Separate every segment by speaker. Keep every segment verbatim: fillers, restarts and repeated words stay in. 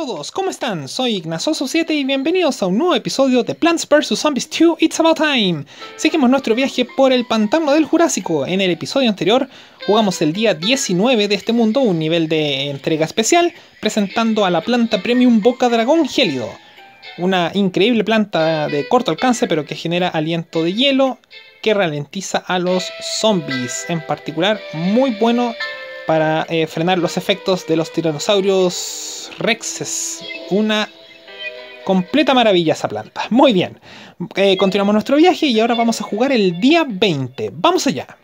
Speaker 1: todos, ¿cómo están? Soy Ignazoso siete y bienvenidos a un nuevo episodio de Plants versus. Zombies dos It's About Time. Seguimos nuestro viaje por el pantano del Jurásico. En el episodio anterior jugamos el día diecinueve de este mundo, un nivel de entrega especial, presentando a la planta Premium Boca Dragón Gélido. Una increíble planta de corto alcance pero que genera aliento de hielo que ralentiza a los zombies. En particular, muy bueno para eh, frenar los efectos de los tiranosaurios rexes. Una completa maravilla esa planta. Muy bien, eh, continuamos nuestro viaje y ahora vamos a jugar el día veinte. ¡Vamos allá!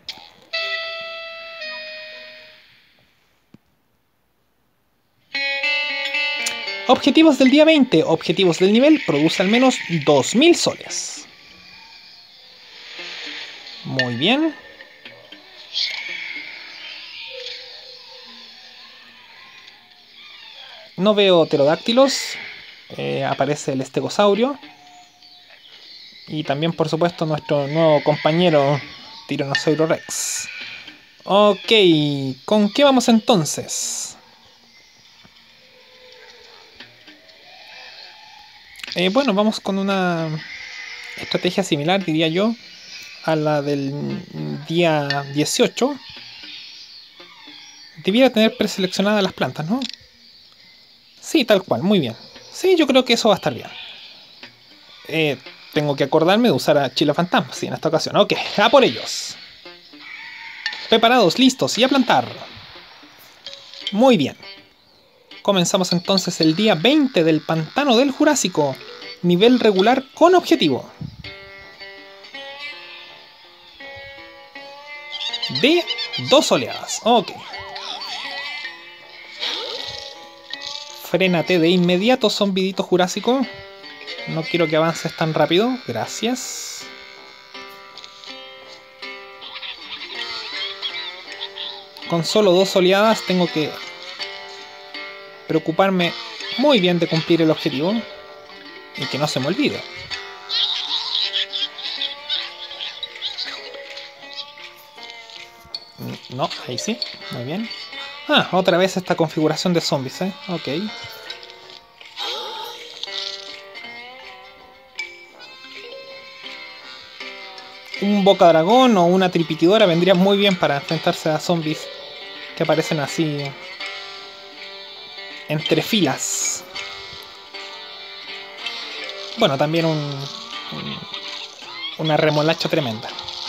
Speaker 1: Objetivos del día veinte. Objetivos del nivel. Produce al menos dos mil soles. Muy bien. No veo pterodáctilos. Eh, aparece el estegosaurio. Y también, por supuesto, nuestro nuevo compañero Tiranosaurio Rex. Ok, ¿con qué vamos entonces? Eh, bueno, vamos con una estrategia similar, diría yo, a la del día dieciocho. Debiera tener preseleccionadas las plantas, ¿no? Sí, tal cual, muy bien. Sí, yo creo que eso va a estar bien. Eh, tengo que acordarme de usar a Chile Fantasma, sí, en esta ocasión. Ok, a por ellos. Preparados, listos y a plantar. Muy bien. Comenzamos entonces el día veinte del pantano del Jurásico. Nivel regular con objetivo. De dos oleadas. Ok. Frénate de inmediato, zombidito jurásico. No quiero que avances tan rápido. Gracias. Con solo dos oleadas tengo que preocuparme muy bien de cumplir el objetivo. Y que no se me olvide. No, ahí sí. Muy bien. Ah, otra vez esta configuración de zombies, ¿eh? Ok. Un boca dragón o una tripitidora vendría muy bien para enfrentarse a zombies que aparecen así entre filas. Bueno, también un, un, una remolacha tremenda.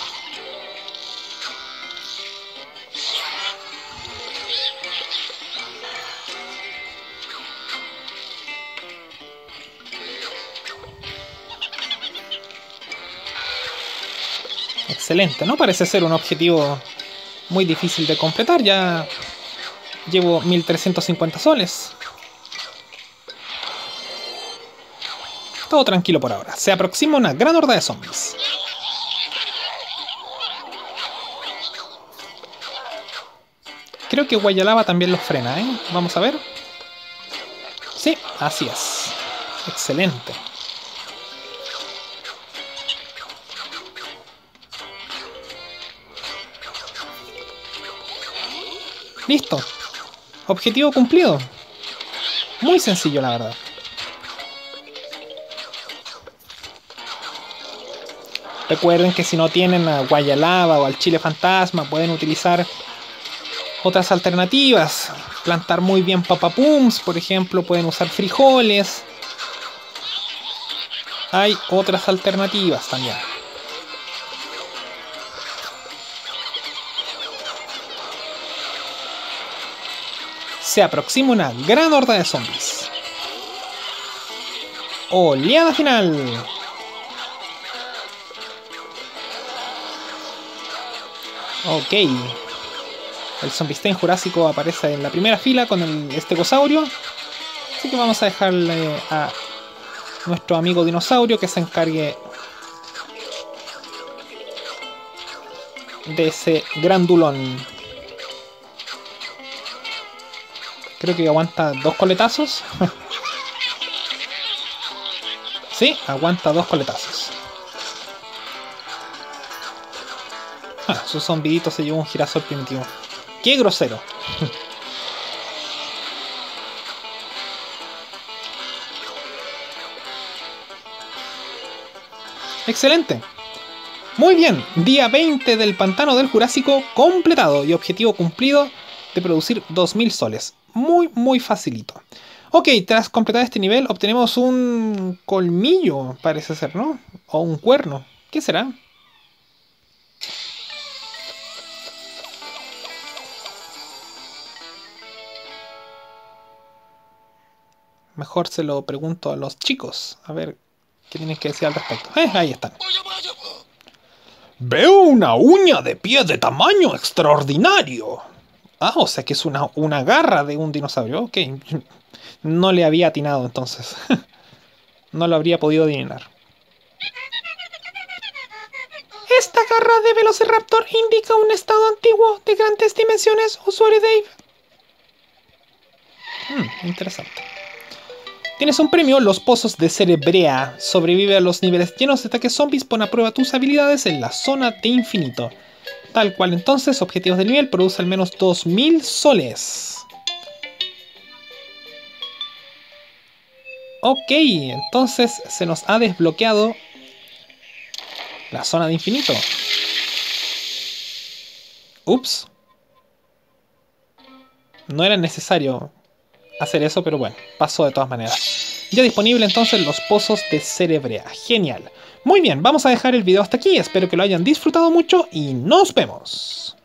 Speaker 1: Excelente, no parece ser un objetivo muy difícil de completar. Ya llevo mil trescientos cincuenta soles. Todo tranquilo por ahora. Se aproxima una gran horda de zombies. Creo que Guayalava también los frena, ¿eh? Vamos a ver. Sí, así es. Excelente. Listo. Objetivo cumplido. Muy sencillo, la verdad. Recuerden que si no tienen a Guayalava o al Chile Fantasma, pueden utilizar otras alternativas. Plantar muy bien papapums, por ejemplo. Pueden usar frijoles. Hay otras alternativas también. Se aproxima una gran horda de zombies. Oleada final. Ok. El Zombiestein Jurásico aparece en la primera fila con el estegosaurio. Así que vamos a dejarle a nuestro amigo dinosaurio que se encargue de ese grandulón. Creo que aguanta dos coletazos. Sí, aguanta dos coletazos. Ah, su zombidito se llevó un girasol primitivo. ¡Qué grosero! Excelente. Muy bien, día veinte del Pantano del Jurásico completado y objetivo cumplido de producir dos mil soles. Muy, muy facilito. Ok, tras completar este nivel obtenemos un colmillo, parece ser, ¿no? O un cuerno. ¿Qué será? Mejor se lo pregunto a los chicos. A ver qué tienen que decir al respecto. Eh, ahí están. Veo una uña de pie de tamaño extraordinario. Ah, o sea que es una, una garra de un dinosaurio. Ok. No le había atinado entonces. No lo habría podido adivinar. Esta garra de Velociraptor indica un estado antiguo de grandes dimensiones, usuario Dave. Hmm, interesante. Tienes un premio, los pozos de Cerebrea. Sobrevive a los niveles llenos de ataques zombies. Pon a prueba tus habilidades en la zona de infinito. Tal cual entonces, objetivos del nivel, produce al menos dos mil soles. Ok, entonces se nos ha desbloqueado la zona de infinito. Ups. No era necesario hacer eso, pero bueno, pasó de todas maneras. Ya disponible entonces los pozos de Cerebrea. Genial. Muy bien, vamos a dejar el video hasta aquí. Espero que lo hayan disfrutado mucho y nos vemos.